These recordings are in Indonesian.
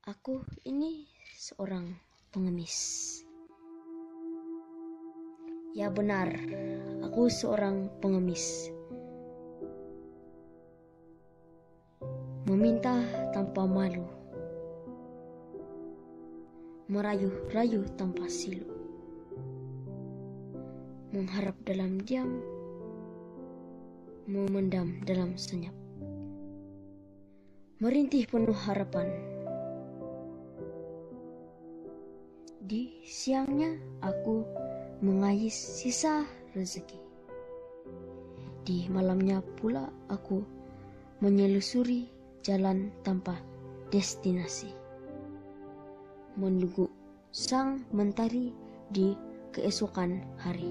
Aku ini seorang pengemis. Ya benar, aku seorang pengemis. Meminta tanpa malu, merayu-rayu tanpa silu, mengharap dalam diam, memendam dalam senyap, merintih penuh harapan. Di siangnya aku mengais sisa rezeki. Di malamnya pula aku menyelusuri jalan tanpa destinasi, menunggu sang mentari di keesokan hari.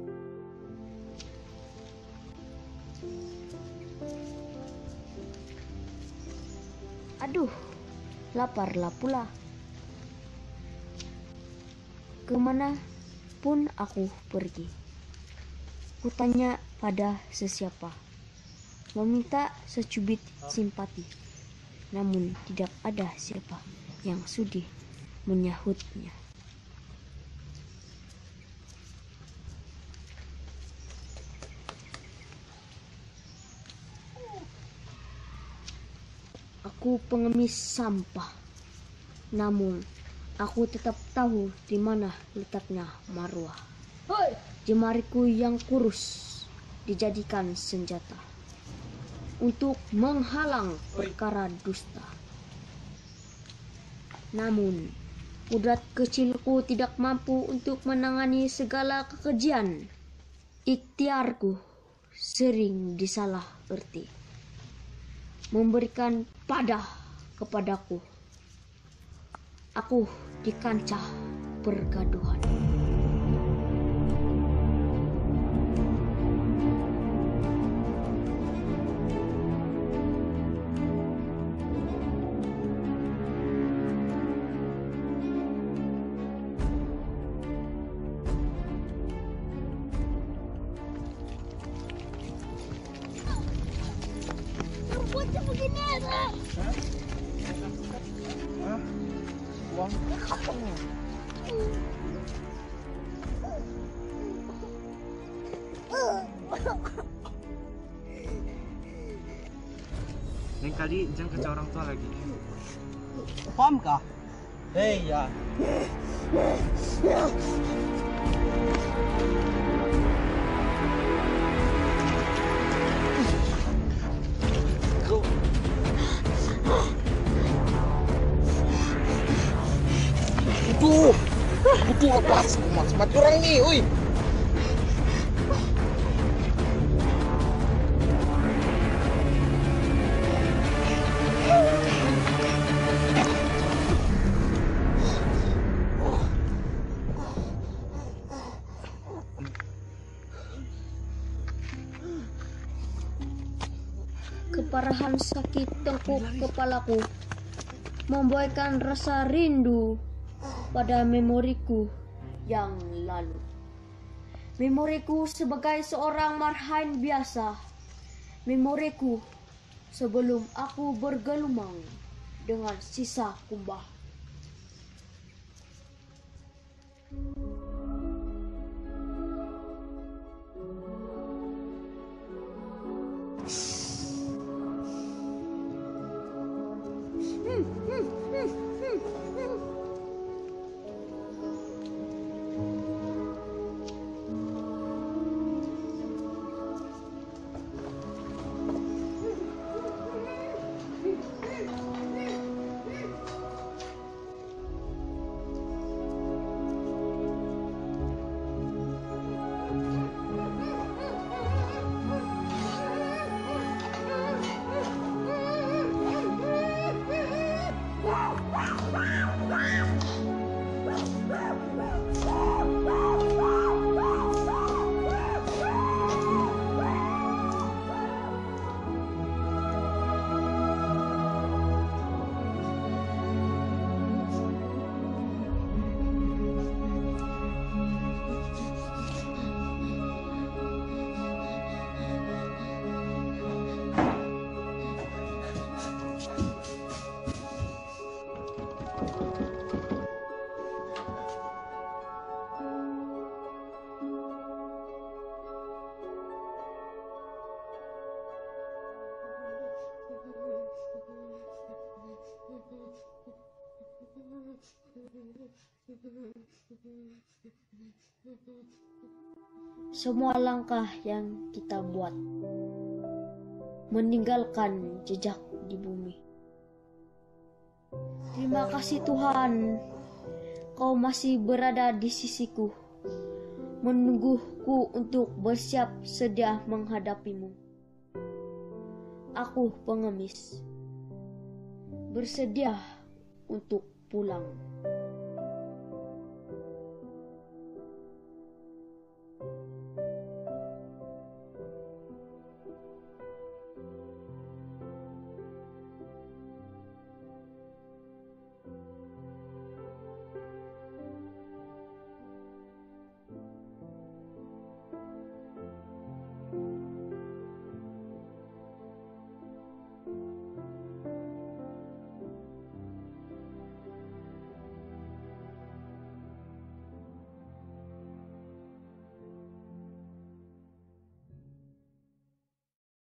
Aduh, laparlah pula. Kemana pun aku pergi, kutanya pada sesiapa, meminta secubit simpati, namun tidak ada siapa yang sudi menyahutnya. Aku pengemis sampah, namun aku tetap tahu di mana letaknya marwah. Jemariku yang kurus dijadikan senjata untuk menghalang perkara dusta. Namun, kudrat kecilku tidak mampu untuk menangani segala kekejian. Ikhtiarku sering disalah erti, memberikan padah kepadaku. Aku di kancah pergaduhan. Buatnya begini aja. Uang apa? Lain kali jangan kacau orang tua lagi. Paham kah? Hei ya. Butuh apa? Mati orang nih, oi. Keparahan sakit tengkuk kepalaku membuahkan rasa rindu pada memoriku yang lalu. Memoriku sebagai seorang marhain biasa. Memoriku sebelum aku bergelumang dengan sisa kumbah. Semua langkah yang kita buat meninggalkan jejak di bumi. Terima kasih Tuhan, Kau masih berada di sisiku, menungguku untuk bersiap sedia menghadapimu. Aku pengemis, bersedia untuk pulang.